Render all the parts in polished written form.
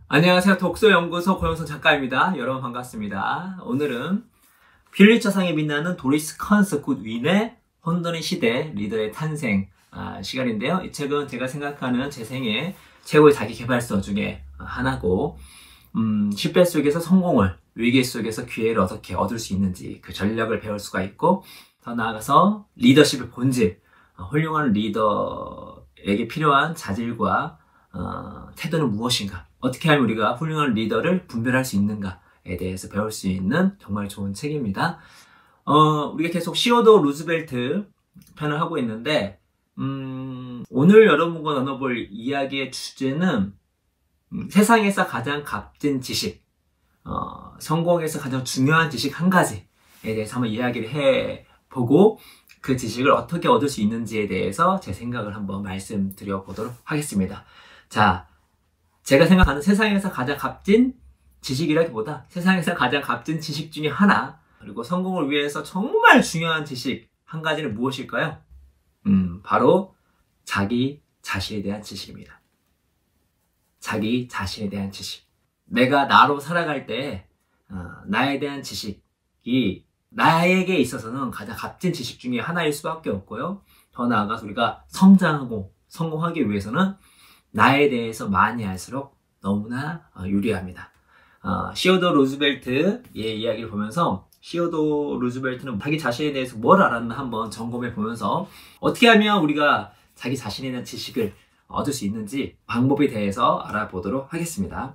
안녕하세요. 독서연구소 고영선 작가입니다. 여러분 반갑습니다. 오늘은 퓰리처상에 빛나는 도리스 컨스 굿 윈의 혼돈의 시대 리더의 탄생 시간인데요. 이 책은 제가 생각하는 제 생애 최고의 자기계발서 중에 하나고 실패 속에서 성공을, 위기 속에서 기회를 어떻게 얻을 수 있는지 그 전략을 배울 수가 있고, 더 나아가서 리더십의 본질, 훌륭한 리더에게 필요한 자질과 태도는 무엇인가, 어떻게 하면 우리가 훌륭한 리더를 분별할 수 있는가에 대해서 배울 수 있는 정말 좋은 책입니다. 우리가 계속 시어도어 루즈벨트 편을 하고 있는데, 오늘 여러분과 나눠볼 이야기의 주제는 세상에서 가장 값진 지식, 성공에서 가장 중요한 지식 한 가지에 대해서 한번 이야기를 해보고, 그 지식을 어떻게 얻을 수 있는지에 대해서 제 생각을 한번 말씀드려 보도록 하겠습니다. 자, 제가 생각하는 세상에서 가장 값진 지식이라기보다 세상에서 가장 값진 지식 중에 하나, 그리고 성공을 위해서 정말 중요한 지식 한 가지는 무엇일까요? 바로 자기 자신에 대한 지식입니다. 자기 자신에 대한 지식. 내가 나로 살아갈 때 나에 대한 지식이 나에게 있어서는 가장 값진 지식 중에 하나일 수밖에 없고요. 더 나아가서 우리가 성장하고 성공하기 위해서는 나에 대해서 많이 알수록 너무나 유리합니다. 시어도어 루즈벨트의 이야기를 보면서 시어도어 루즈벨트는 자기 자신에 대해서 뭘 알았나 한번 점검해 보면서 어떻게 하면 우리가 자기 자신에 대한 지식을 얻을 수 있는지 방법에 대해서 알아보도록 하겠습니다.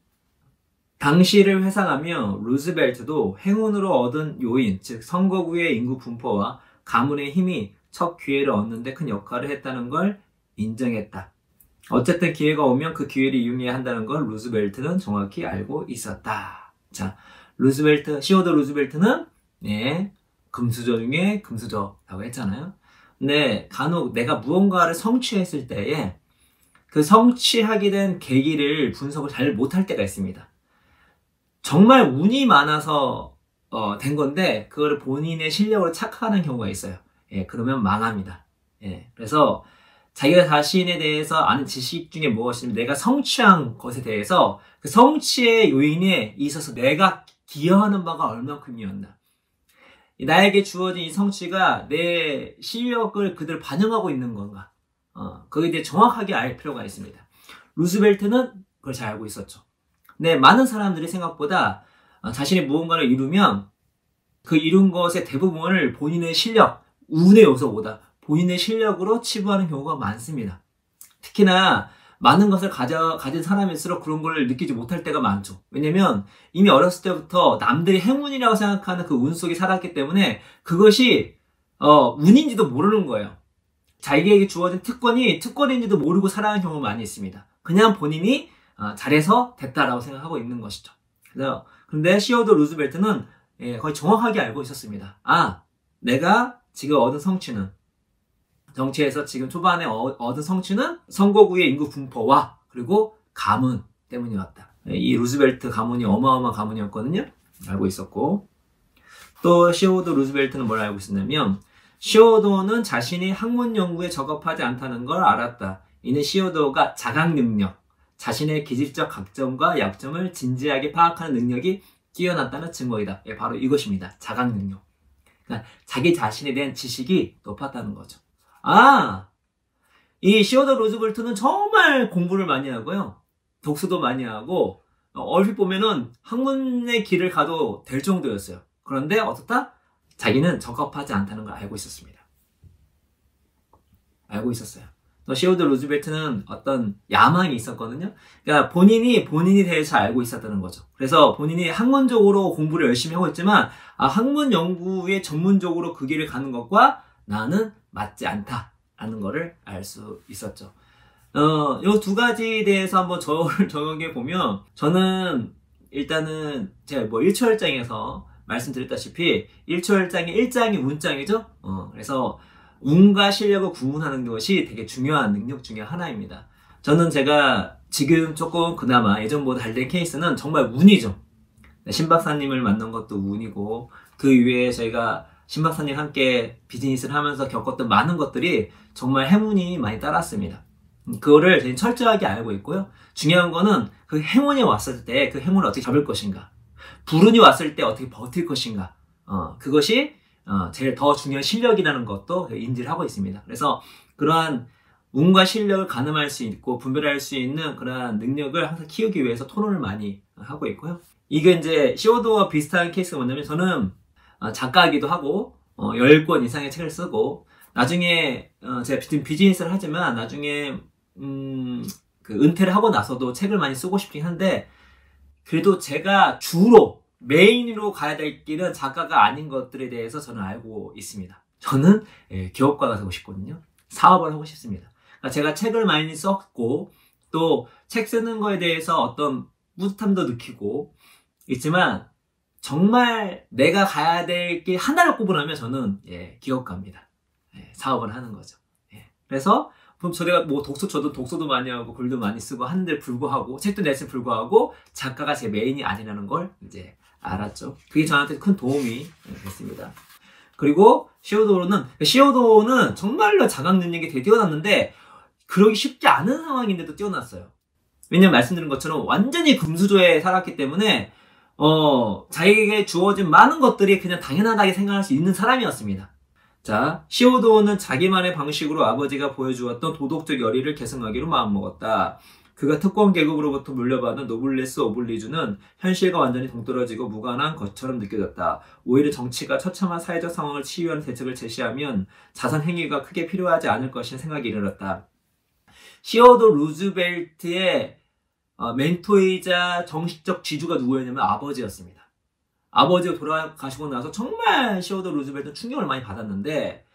당시를 회상하며 루즈벨트도 행운으로 얻은 요인, 즉 선거구의 인구 분포와 가문의 힘이 첫 기회를 얻는 데 큰 역할을 했다는 걸 인정했다. 어쨌든 기회가 오면 그 기회를 이용해야 한다는 걸 루즈벨트는 정확히 알고 있었다. 자, 시어도어 루즈벨트는 금수저 중에 금수저라고 했잖아요. 근데 간혹 내가 무언가를 성취했을 때에 그 성취하게 된 계기를 분석을 잘 못할 때가 있습니다. 정말 운이 많아서 된 건데 그거를 본인의 실력으로 착각하는 경우가 있어요. 그러면 망합니다. 그래서 자기가 자신에 대해서 아는 지식 중에 무엇이냐면 내가 성취한 것에 대해서 그 성취의 요인에 있어서 내가 기여하는 바가 얼만큼이었나, 나에게 주어진 이 성취가 내 실력을 그대로 반영하고 있는 건가, 거기에 대해 정확하게 알 필요가 있습니다. 루즈벨트는 그걸 잘 알고 있었죠. 근데 많은 사람들이 생각보다 자신이 무언가를 이루면 그 이룬 것의 대부분을 본인의 실력, 운의 요소보다 본인의 실력으로 치부하는 경우가 많습니다. 특히나 많은 것을 가진 사람일수록 그런 걸 느끼지 못할 때가 많죠. 왜냐면 이미 어렸을 때부터 남들이 행운이라고 생각하는 그 운 속에 살았기 때문에 그것이 운인지도 모르는 거예요. 자기에게 주어진 특권인지도 모르고 살아가는 경우가 많이 있습니다. 그냥 본인이 잘해서 됐다라고 생각하고 있는 것이죠. 그런데 시어도어 루즈벨트는 거의 정확하게 알고 있었습니다. 내가 지금 얻은 성취는, 정치에서 지금 초반에 얻은 성취는 선거구의 인구 분포와 그리고 가문 때문이었다. 이 루즈벨트 가문이 어마어마한 가문이었거든요. 알고 있었고, 또 시어도어 루즈벨트는 뭘 알고 있었냐면 시어도어는 자신이 학문 연구에 적합하지 않다는 걸 알았다. 이는 시어도어가 자각 능력, 자신의 기질적 강점과 약점을 진지하게 파악하는 능력이 뛰어났다는 증거이다. 바로 이것입니다. 자각 능력. 그러니까 자기 자신에 대한 지식이 높았다는 거죠. 이 시어도어 루즈벨트는 정말 공부를 많이 하고요. 독서도 많이 하고, 얼핏 보면은 학문의 길을 가도 될 정도였어요. 그런데 어떻다? 자기는 적합하지 않다는 걸 알고 있었습니다. 알고 있었어요. 또 시어도어 루즈벨트는 어떤 야망이 있었거든요. 그러니까 본인이 대해서 잘 알고 있었다는 거죠. 그래서 본인이 학문적으로 공부를 열심히 하고 있지만, 학문 연구에 전문적으로 그 길을 가는 것과 나는 맞지 않다라는 거를 알 수 있었죠. 요 두 가지에 대해서 한번 저를 적용해 보면, 저는 일단은 제가 1초열장에서 말씀드렸다시피 1초열장의 1장이 운장이죠. 그래서 운과 실력을 구분하는 것이 되게 중요한 능력 중에 하나입니다. 저는 제가 지금 조금 그나마 예전보다 잘 된 케이스는 정말 운이죠. 신 박사님을 만난 것도 운이고, 그 이외에 저희가 신 박사님 함께 비즈니스를 하면서 겪었던 많은 것들이 정말 행운이 많이 따랐습니다. 그거를 저희는 철저하게 알고 있고요. 중요한 거는 그 행운이 왔을 때 그 행운을 어떻게 잡을 것인가, 불운이 왔을 때 어떻게 버틸 것인가, 그것이 제일 더 중요한 실력이라는 것도 인지를 하고 있습니다. 그래서 그러한 운과 실력을 가늠할 수 있고 분별할 수 있는 그러한 능력을 항상 키우기 위해서 토론을 많이 하고 있고요. 이게 이제 시오도와 비슷한 케이스가 뭐냐면, 저는 작가이기도 하고 10권 이상의 책을 쓰고, 나중에 제가 지금 비즈니스를 하지만 나중에 그 은퇴를 하고 나서도 책을 많이 쓰고 싶긴 한데, 그래도 제가 주로 메인으로 가야 될 길은 작가가 아닌 것들에 대해서 저는 알고 있습니다. 저는 기업가가 되고 싶거든요. 사업을 하고 싶습니다. 그러니까 제가 책을 많이 썼고 또 책 쓰는 거에 대해서 어떤 뿌듯함도 느끼고 있지만, 정말 내가 가야 될 길 하나를 꼽으라면 저는 기업가입니다. 사업을 하는 거죠. 그래서 저희가 뭐 저도 독서도 많이 하고 글도 많이 쓰고 하는데 불구하고, 책도 냈을 불구하고 작가가 제 메인이 아니라는 걸 이제 알았죠. 그게 저한테 큰 도움이 됐습니다. 그리고 시오도는 정말로 자각 능력이 되게 뛰어났는데, 그러기 쉽지 않은 상황인데도 뛰어났어요. 왜냐면 말씀드린 것처럼 완전히 금수저에 살았기 때문에 자기에게 주어진 많은 것들이 그냥 당연하다고 생각할 수 있는 사람이었습니다. 자, 시오도는 자기만의 방식으로 아버지가 보여주었던 도덕적 열의를 계승하기로 마음먹었다. 그가 특권 계급으로부터 물려받은 노블레스 오블리주는 현실과 완전히 동떨어지고 무관한 것처럼 느껴졌다. 오히려 정치가 처참한 사회적 상황을 치유하는 대책을 제시하면 자선 행위가 크게 필요하지 않을 것이라는 생각이 이르렀다. 시어도 루즈벨트의 멘토이자 정식적 지주가 누구였냐면 아버지였습니다. 아버지가 돌아가시고 나서 정말 시어도 루즈벨트는 충격을 많이 받았는데,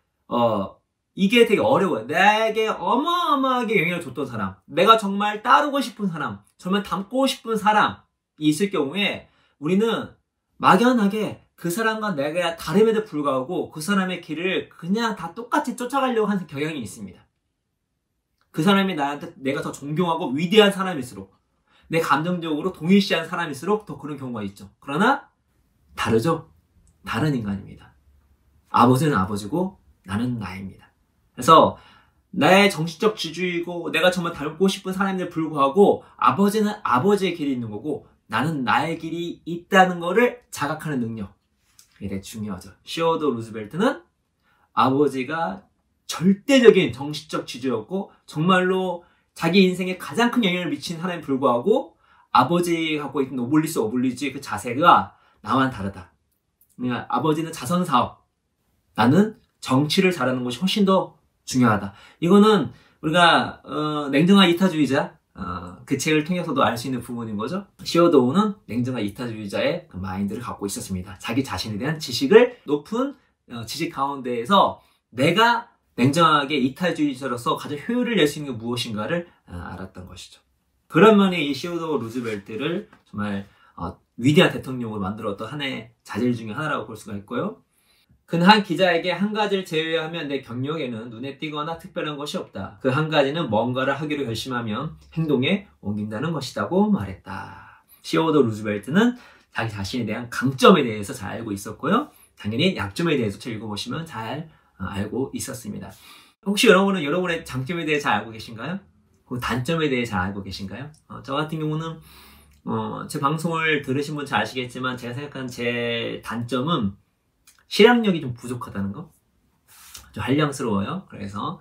이게 되게 어려워요. 내게 어마어마하게 영향을 줬던 사람, 내가 정말 따르고 싶은 사람, 정말 닮고 싶은 사람이 있을 경우에 우리는 막연하게 그 사람과 내가 다름에도 불구하고 그 사람의 길을 그냥 다 똑같이 쫓아가려고 하는 경향이 있습니다. 그 사람이 나한테 내가 더 존경하고 위대한 사람일수록, 내 감정적으로 동일시한 사람일수록 더 그런 경우가 있죠. 그러나 다르죠? 다른 인간입니다. 아버지는 아버지고 나는 나입니다. 그래서 나의 정신적 지주이고 내가 정말 닮고 싶은 사람인데 불구하고 아버지는 아버지의 길이 있는 거고 나는 나의 길이 있다는 거를 자각하는 능력, 이게 되게 중요하죠. 시어도 루즈벨트는 아버지가 절대적인 정신적 지주였고 정말로 자기 인생에 가장 큰 영향을 미친 사람에 불구하고 아버지가 갖고 있는 노블리스 오블리지 그 자세가 나와는 다르다. 그러니까 아버지는 자선사업, 나는 정치를 잘하는 것이 훨씬 더 중요하다. 이거는 우리가 냉정한 이타주의자 그 책을 통해서도 알 수 있는 부분인 거죠. 시어도우는 냉정한 이타주의자의 그 마인드를 갖고 있었습니다. 자기 자신에 대한 지식을 높은 지식 가운데에서 내가 냉정하게 이타주의자로서 가장 효율을 낼 수 있는 게 무엇인가를 알았던 것이죠. 그런 면에 이 시어도우 루즈벨트를 정말 위대한 대통령으로 만들었던 하나의 자질 중에 하나라고 볼 수가 있고요. 그는 한 기자에게 한 가지를 제외하면 내 경력에는 눈에 띄거나 특별한 것이 없다. 그 한 가지는 뭔가를 하기로 결심하면 행동에 옮긴다는 것이라고 말했다. 시어도우 루즈벨트는 자기 자신에 대한 강점에 대해서 잘 알고 있었고요. 당연히 약점에 대해서 책 읽어보시면 잘 알고 있었습니다. 혹시 여러분은 여러분의 장점에 대해 잘 알고 계신가요? 그 단점에 대해 잘 알고 계신가요? 저 같은 경우는 제 방송을 들으신 분 잘 아시겠지만 제가 생각하는 제 단점은 실행력이 좀 부족하다는 거, 좀 한량스러워요. 그래서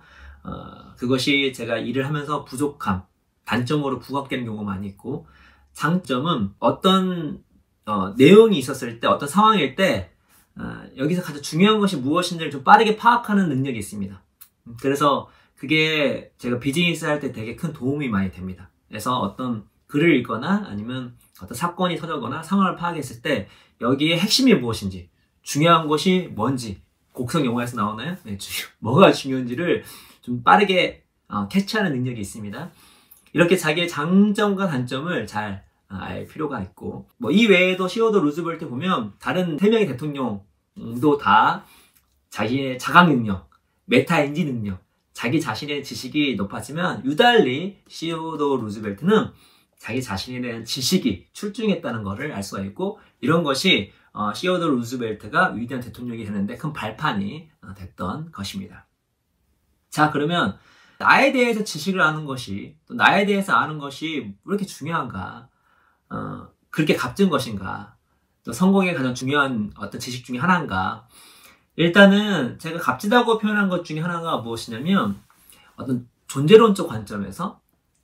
그것이 제가 일을 하면서 부족함, 단점으로 부각되는 경우가 많이 있고, 장점은 어떤 내용이 있었을 때, 어떤 상황일 때 여기서 가장 중요한 것이 무엇인지를 좀 빠르게 파악하는 능력이 있습니다. 그래서 그게 제가 비즈니스 할 때 되게 큰 도움이 많이 됩니다. 그래서 어떤 글을 읽거나 아니면 어떤 사건이 터졌거나 상황을 파악했을 때 여기에 핵심이 무엇인지, 중요한 것이 뭔지, 곡성 영화에서 나오나요? 네, 뭐가 중요한지를 좀 빠르게 캐치하는 능력이 있습니다. 이렇게 자기의 장점과 단점을 잘 알 필요가 있고, 뭐 이 외에도 시어도우 루즈벨트 보면 다른 3명의 대통령도 다 자기의 자각 능력, 메타 인지 능력, 자기 자신의 지식이 높았지만 유달리 시어도우 루즈벨트는 자기 자신에 대한 지식이 출중했다는 것을 알 수가 있고, 이런 것이 시어도우 루즈벨트가 위대한 대통령이 되는데 큰 발판이 됐던 것입니다. 자, 그러면 나에 대해서 지식을 아는 것이, 또 나에 대해서 아는 것이 왜 이렇게 중요한가? 그렇게 값진 것인가? 또 성공에 가장 중요한 어떤 지식 중에 하나인가? 일단은 제가 값지다고 표현한 것 중에 하나가 무엇이냐면, 어떤 존재론적 관점에서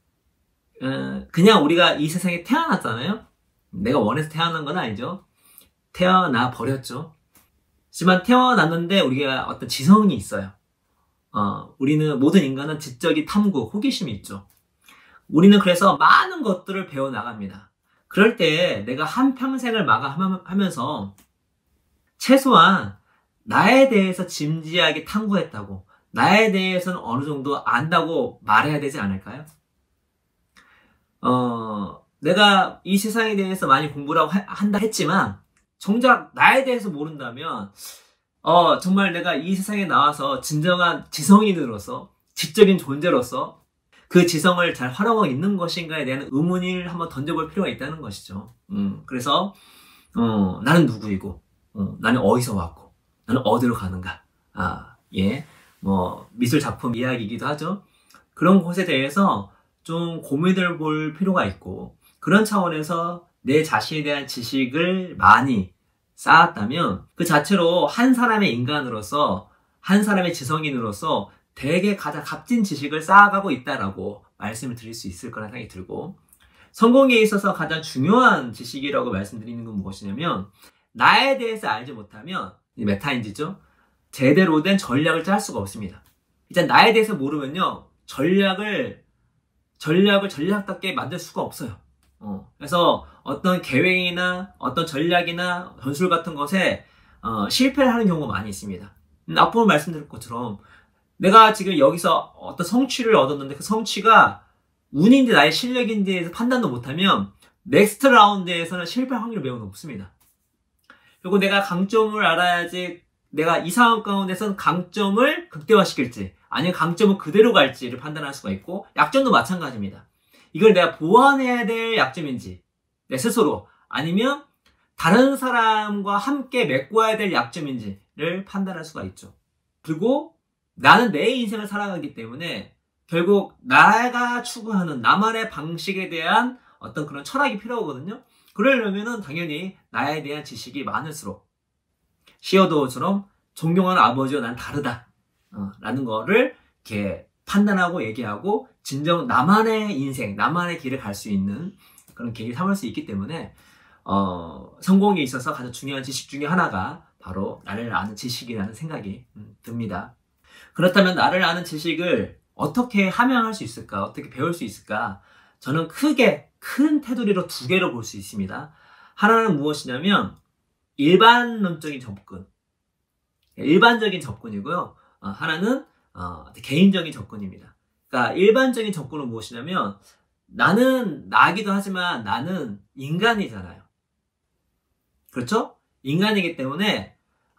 그냥 우리가 이 세상에 태어났잖아요. 내가 원해서 태어난 건 아니죠. 태어나 버렸죠. 하지만 태어났는데 우리가 어떤 지성이 있어요. 우리는, 모든 인간은 지적인 탐구, 호기심이 있죠. 우리는 그래서 많은 것들을 배워나갑니다. 그럴 때 내가 한평생을 마감하면서 최소한 나에 대해서 진지하게 탐구했다고, 나에 대해서는 어느 정도 안다고 말해야 되지 않을까요? 내가 이 세상에 대해서 많이 공부를 한다 했지만, 정작 나에 대해서 모른다면, 정말 내가 이 세상에 나와서 진정한 지성인으로서, 지적인 존재로서 그 지성을 잘 활용하고 있는 것인가에 대한 의문을 한번 던져볼 필요가 있다는 것이죠. 그래서, 나는 누구이고, 나는 어디서 왔고, 나는 어디로 가는가. 예. 미술 작품 이야기이기도 하죠. 그런 것에 대해서 좀 고민을 볼 필요가 있고, 그런 차원에서 내 자신에 대한 지식을 많이 쌓았다면 그 자체로 한 사람의 인간으로서, 한 사람의 지성인으로서 되게 가장 값진 지식을 쌓아가고 있다라고 말씀을 드릴 수 있을 거라는 생각이 들고, 성공에 있어서 가장 중요한 지식이라고 말씀드리는 건 무엇이냐면, 나에 대해서 알지 못하면, 메타인지죠, 제대로 된 전략을 짤 수가 없습니다. 일단 나에 대해서 모르면요, 전략을 전략답게 만들 수가 없어요. 그래서 어떤 계획이나 어떤 전략이나 전술 같은 것에 실패를 하는 경우가 많이 있습니다. 앞부분 말씀드린 것처럼 내가 지금 여기서 어떤 성취를 얻었는데 그 성취가 운인지 나의 실력인지에 대해서 판단도 못하면 넥스트 라운드에서는 실패할 확률이 매우 높습니다. 그리고 내가 강점을 알아야지 내가 이 상황 가운데서는 강점을 극대화시킬지 아니면 강점은 그대로 갈지를 판단할 수가 있고, 약점도 마찬가지입니다. 이걸 내가 보완해야 될 약점인지 내 스스로, 아니면 다른 사람과 함께 메꿔야 될 약점인지를 판단할 수가 있죠. 그리고 나는 내 인생을 살아가기 때문에 결국 내가 추구하는 나만의 방식에 대한 어떤 그런 철학이 필요하거든요. 그러려면은 당연히 나에 대한 지식이 많을수록, 시어도어처럼 존경하는 아버지와 난 다르다 라는 거를 이렇게 판단하고 얘기하고 진정 나만의 인생, 나만의 길을 갈 수 있는 그런 계기를 삼을 수 있기 때문에 성공에 있어서 가장 중요한 지식 중에 하나가 바로 나를 아는 지식이라는 생각이 듭니다. 그렇다면 나를 아는 지식을 어떻게 함양할 수 있을까? 어떻게 배울 수 있을까? 저는 큰 테두리로 두 개로 볼 수 있습니다. 하나는 무엇이냐면 일반론적인 접근, 일반적인 접근이고요. 하나는 개인적인 접근입니다. 그러니까 일반적인 접근은 무엇이냐면, 나는 나기도 하지만 나는 인간이잖아요. 그렇죠? 인간이기 때문에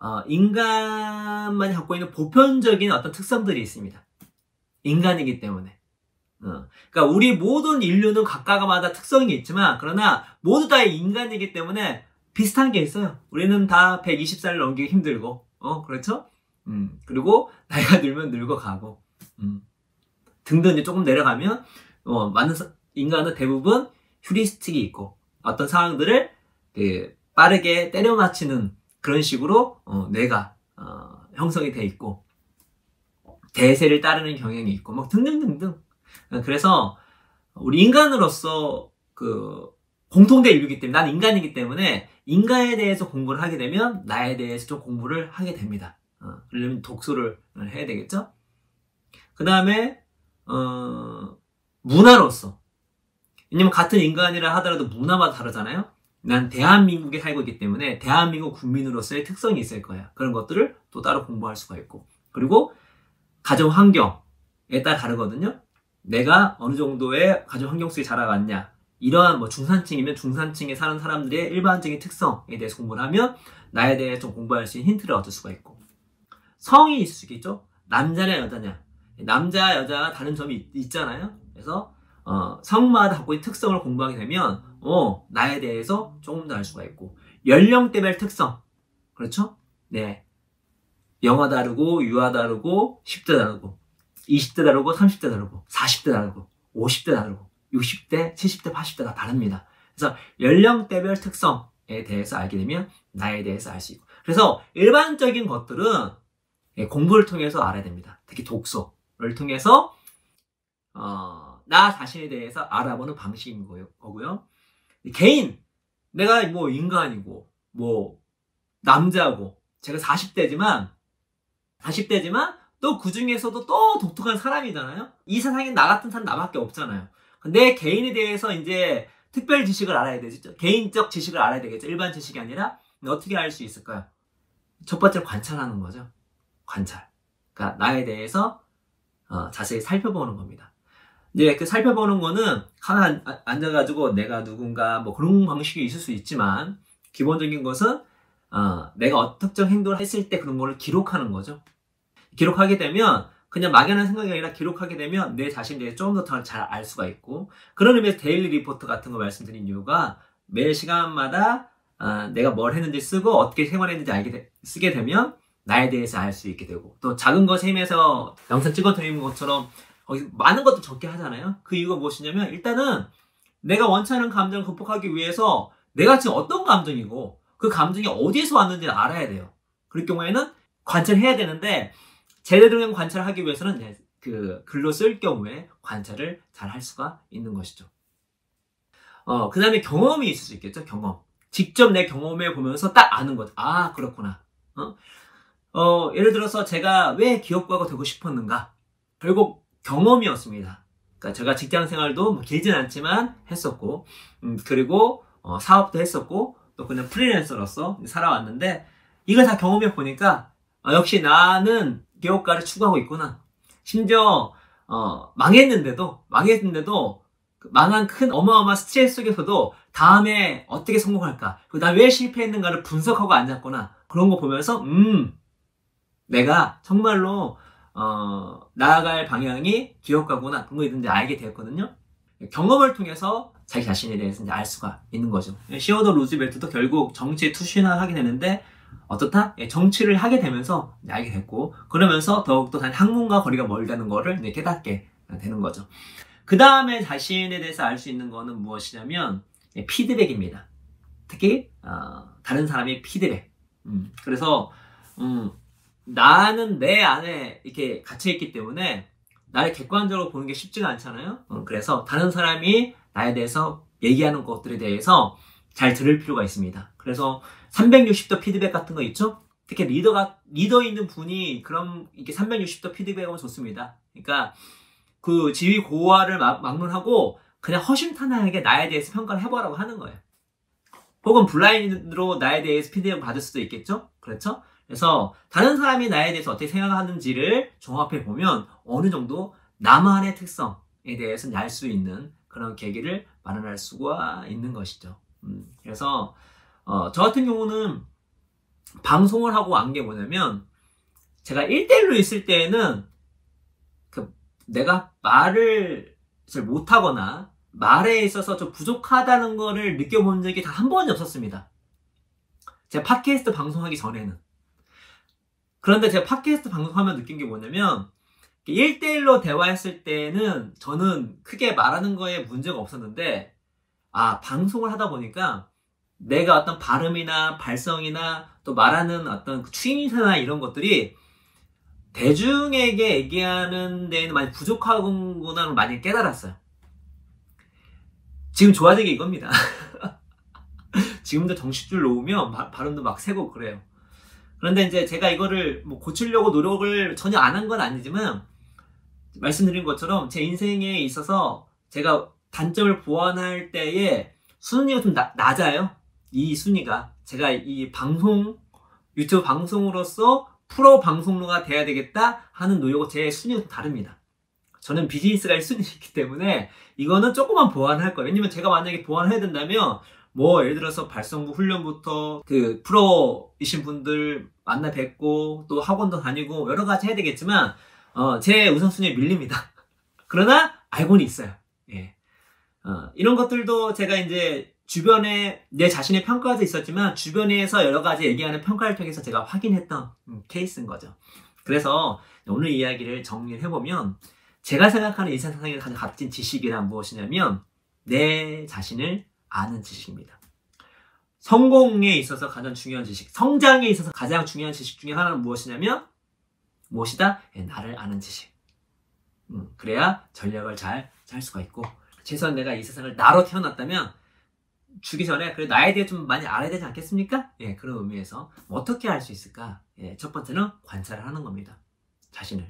인간만이 갖고 있는 보편적인 어떤 특성들이 있습니다. 인간이기 때문에. 그러니까 우리 모든 인류는 각각마다 특성이 있지만, 그러나 모두 다 인간이기 때문에 비슷한 게 있어요. 우리는 다 120살을 넘기기 힘들고, 그렇죠? 그리고 나이가 들면 늙어가고, 등등 이제 조금 내려가면, 많은 인간은 대부분 휴리스틱이 있고, 어떤 상황들을 빠르게 때려 맞히는 그런 식으로 뇌가 형성이 돼 있고, 대세를 따르는 경향이 있고, 막 등등등등. 그래서 우리 인간으로서 공통된 인류이기 때문에, 난 인간이기 때문에 인간에 대해서 공부를 하게 되면 나에 대해서 좀 공부를 하게 됩니다. 그러려면 독서를 해야 되겠죠? 그 다음에 문화로서, 왜냐면 같은 인간이라 하더라도 문화마다 다르잖아요. 난 대한민국에 살고 있기 때문에 대한민국 국민으로서의 특성이 있을 거야. 그런 것들을 또 따로 공부할 수가 있고, 그리고 가정 환경에 따라 다르거든요. 내가 어느 정도의 가정 환경 속에 자라왔냐, 이러한 중산층이면 중산층에 사는 사람들의 일반적인 특성에 대해서 공부를 하면 나에 대해 좀 공부할 수 있는 힌트를 얻을 수가 있고, 성이 있을 수 있겠죠. 남자냐 여자냐, 남자 여자 다른 점이 있잖아요. 그래서 성마다 갖고 있는 특성을 공부하게 되면 나에 대해서 조금 더 알 수가 있고, 연령대별 특성, 그렇죠? 네, 영어 다르고 유아 다르고 10대 다르고, 20대 다르고 30대 다르고 40대 다르고 50대 다르고 60대, 70대, 80대가 다릅니다. 그래서 연령대별 특성에 대해서 알게 되면 나에 대해서 알 수 있고, 그래서 일반적인 것들은 공부를 통해서 알아야 됩니다. 특히 독서를 통해서 나 자신에 대해서 알아보는 방식인 거고요. 개인, 내가 뭐 인간이고 뭐 남자고, 제가 40대지만 또 그 중에서도 또 독특한 사람이잖아요. 이 세상에 나 같은 사람 나밖에 없잖아요. 내 개인에 대해서 이제 특별 지식을 알아야 되죠. 개인적 지식을 알아야 되겠죠. 일반 지식이 아니라. 어떻게 알 수 있을까요? 첫 번째로 관찰하는 거죠. 관찰. 그러니까 나에 대해서 자세히 살펴보는 겁니다. 이제 그 살펴보는 거는 하나 앉아가지고 내가 누군가 뭐 그런 방식이 있을 수 있지만, 기본적인 것은 내가 특정 행동을 했을 때 그런 거를 기록하는 거죠. 기록하게 되면 그냥 막연한 생각이 아니라 기록하게 되면 내 자신에 대해 조금 더 잘 알 수가 있고, 그런 의미에서 데일리 리포트 같은 거 말씀드린 이유가 매 시간마다 내가 뭘 했는지 쓰고 어떻게 생활했는지 쓰게 되면 나에 대해서 알 수 있게 되고, 또 작은 것에 힘에서 영상 찍어드리는 것처럼 많은 것도 적게 하잖아요. 그 이유가 무엇이냐면, 일단은 내가 원치 않은 감정을 극복하기 위해서 내가 지금 어떤 감정이고 그 감정이 어디에서 왔는지를 알아야 돼요. 그럴 경우에는 관찰해야 되는데, 제대로 된 관찰을 하기 위해서는 그 글로 쓸 경우에 관찰을 잘 할 수가 있는 것이죠. 그 다음에 경험이 있을 수 있겠죠. 경험. 직접 내 경험해 보면서 딱 아는 거죠. 아, 그렇구나. 예를 들어서 제가 왜 기업가가 되고 싶었는가? 결국 경험이었습니다. 그러니까 제가 직장 생활도 뭐 길진 않지만 했었고, 그리고 사업도 했었고, 또 그냥 프리랜서로서 살아왔는데, 이걸 다 경험해 보니까 역시 나는 기업가를 추구하고 있구나. 심지어 망했는데도 망한 큰 어마어마한 스트레스 속에서도 다음에 어떻게 성공할까, 나 왜 실패했는가를 분석하고 앉았구나. 그런 거 보면서 내가 정말로 나아갈 방향이 기업가구나, 그런 거 있는지 알게 되었거든요. 경험을 통해서 자기 자신에 대해서 이제 알 수가 있는 거죠. 시어도 루즈벨트도 결국 정치에 투신을 하게 되는데, 어떻다? 정치를 하게 되면서 알게 됐고, 그러면서 더욱더 학문과 거리가 멀다는 거를 깨닫게 되는 거죠. 그 다음에 자신에 대해서 알 수 있는 거는 무엇이냐면 피드백입니다. 특히 다른 사람의 피드백. 그래서 나는 내 안에 이렇게 갇혀있기 때문에 나를 객관적으로 보는 게 쉽지가 않잖아요. 그래서 다른 사람이 나에 대해서 얘기하는 것들에 대해서 잘 들을 필요가 있습니다. 그래서 360도 피드백 같은 거 있죠? 특히 리더 있는 분이 그럼 이렇게 360도 피드백하면 좋습니다. 그러니까 그 지위 고하를 막론하고 그냥 허심탄회하게 나에 대해서 평가를 해보라고 하는 거예요. 혹은 블라인드로 나에 대해서 피드백 받을 수도 있겠죠? 그렇죠? 그래서 다른 사람이 나에 대해서 어떻게 생각하는지를 종합해 보면 어느 정도 나만의 특성에 대해서 알 수 있는 그런 계기를 마련할 수가 있는 것이죠. 그래서 저 같은 경우는 방송을 하고 안 게 뭐냐면, 제가 1대1로 있을 때에는 내가 말을 잘 못하거나 말에 있어서 좀 부족하다는 거를 느껴본 적이 단 한 번이 없었습니다. 제가 팟캐스트 방송하기 전에는. 그런데 제가 팟캐스트 방송하면 느낀 게 뭐냐면, 1대1로 대화했을 때는 저는 크게 말하는 거에 문제가 없었는데, 방송을 하다 보니까 내가 어떤 발음이나 발성이나 또 말하는 어떤 추임새나 이런 것들이 대중에게 얘기하는 데는 많이 부족하구나를 많이 깨달았어요. 지금 좋아진 게 이겁니다. 지금도 정식줄 놓으면 발음도 막 새고 그래요. 그런데 이제 제가 이거를 뭐 고치려고 노력을 전혀 안 한 건 아니지만, 말씀드린 것처럼 제 인생에 있어서 제가 단점을 보완할 때에 순위가 좀 낮아요. 이 순위가. 제가 이 유튜브 방송으로서 프로 방송로가 돼야 되겠다 하는 노력은 제 순위가 좀 다릅니다. 저는 비즈니스가 1순위이기 때문에 이거는 조금만 보완할 거예요. 왜냐면 제가 만약에 보완해야 된다면 뭐 예를 들어서 발성부 훈련부터 그 프로이신 분들 만나 뵙고 또 학원도 다니고 여러 가지 해야 되겠지만 제 우선순위에 밀립니다. 그러나 알고는 있어요. 예. 이런 것들도 제가 이제 주변에 내 자신의 평가도 있었지만 주변에서 여러 가지 얘기하는 평가를 통해서 제가 확인했던 케이스인 거죠. 그래서 오늘 이야기를 정리를 해보면 제가 생각하는 이 세상에 가장 값진 지식이란 무엇이냐면 내 자신을 아는 지식입니다. 성공에 있어서 가장 중요한 지식, 성장에 있어서 가장 중요한 지식 중에 하나는 무엇이냐면 무엇이다? 나를 아는 지식. 그래야 전략을 잘 짤 수가 있고, 최소한 내가 이 세상을 나로 태어났다면 죽기 전에 그래 나에 대해 좀 많이 알아야 되지 않겠습니까? 예, 그런 의미에서 어떻게 알 수 있을까? 예, 첫 번째는 관찰을 하는 겁니다. 자신을.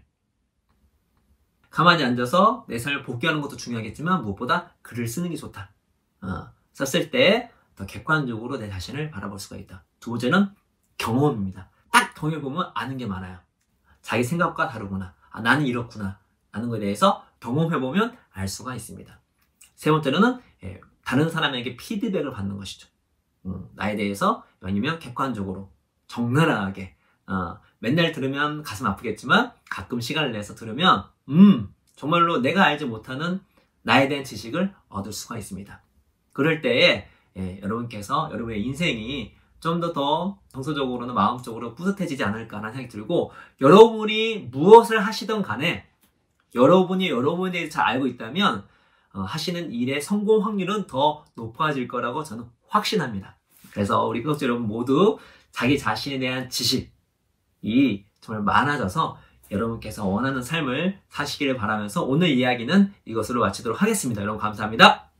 가만히 앉아서 내 삶을 복귀하는 것도 중요하겠지만 무엇보다 글을 쓰는 게 좋다. 썼을 때 더 객관적으로 내 자신을 바라볼 수가 있다. 두 번째는 경험입니다. 딱 경험해보면 아는 게 많아요. 자기 생각과 다르구나. 나는 이렇구나. 라는 것에 대해서 경험해보면 알 수가 있습니다. 세 번째로는 다른 사람에게 피드백을 받는 것이죠. 나에 대해서 아니면 객관적으로 적나라하게 맨날 들으면 가슴 아프겠지만 가끔 시간을 내서 들으면 정말로 내가 알지 못하는 나에 대한 지식을 얻을 수가 있습니다. 그럴 때에 여러분께서 여러분의 인생이 좀 더 정서적으로나 마음적으로 뿌듯해지지 않을까 하는 생각이 들고, 여러분이 무엇을 하시던 간에 여러분이 여러분에 대해서 잘 알고 있다면 하시는 일의 성공 확률은 더 높아질 거라고 저는 확신합니다. 그래서 우리 구독자 여러분 모두 자기 자신에 대한 지식이 정말 많아져서 여러분께서 원하는 삶을 사시기를 바라면서 오늘 이야기는 이것으로 마치도록 하겠습니다. 여러분 감사합니다.